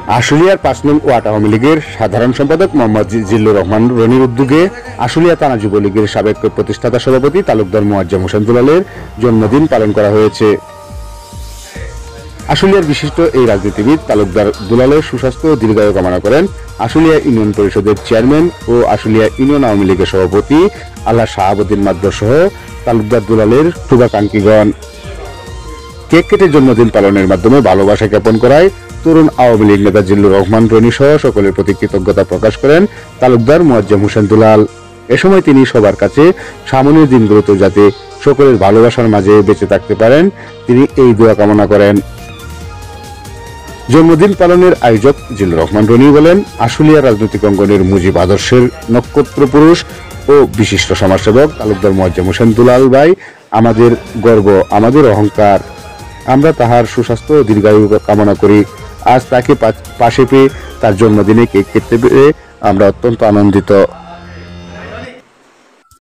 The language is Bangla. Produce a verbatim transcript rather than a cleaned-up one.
আশুলিয়ার পাঁচ নং ওয়ার্ড আওয়ামী লীগের সাধারণ সম্পাদক মোহাম্মদ জিল্লুর রহমান রনির উদ্যোগে আশুলিয়া থানা যুবলীগের সাবেক প্রতিষ্ঠাতা সভাপতি তালুকদার মোয়াজ্জেম হোসেন দুলালের জন্মদিন পালন করা হয়েছে। আশুলিয়ার বিশিষ্ট এই রাজনীতিবিদ তালুকদার দুলালের সুস্বাস্থ্য ও দীর্ঘায়ু কামনা করেন আশুলিয়া ইউনিয়ন পরিষদের চেয়ারম্যান ও আশুলিয়া ইউনিয়ন আওয়ামী লীগের সভাপতি আল্লাহ শাহাবুদ্দিন মাদ্দর সহ তালুকদার দুলালের শুভাকাঙ্ক্ষীগণ। কেক কেটে জন্মদিন পালনের মাধ্যমে ভালোবাসা জ্ঞাপন করায় তরুণ আওয়ামী লীগ নেতা জিল্লুর রহমান রনি সহ সকলের প্রতি কৃতজ্ঞতা প্রকাশ করেন তালুকদার মোয়াজ্জেম হোসেন দুলাল। এ সময় তিনি সবার কাছে সামনের দিনগুলোতে যাতে সকলের ভালোবাসার মাঝে বেঁচে থাকতে পারেন তিনি এই দোয়া কামনা করেন। জন্মদিন পালনের আয়োজক জিল্লুর রহমান রনি বলেন, আশুলিয়া রাজনৈতিক অঙ্গনের মুজিব আদর্শের নক্ষত্র পুরুষ ও বিশিষ্ট সমাজসেবক তালুকদার মোয়াজ্জেম হোসেন দুলাল ভাই আমাদের গর্ব, আমাদের অহংকার। আমরা তাহার সুস্বাস্থ্য ও দীর্ঘায়ু কামনা করি। আজ তাকে পাশে পেয়ে তার জন্মদিনে কেক কেটে পেরে আমরা অত্যন্ত আনন্দিত।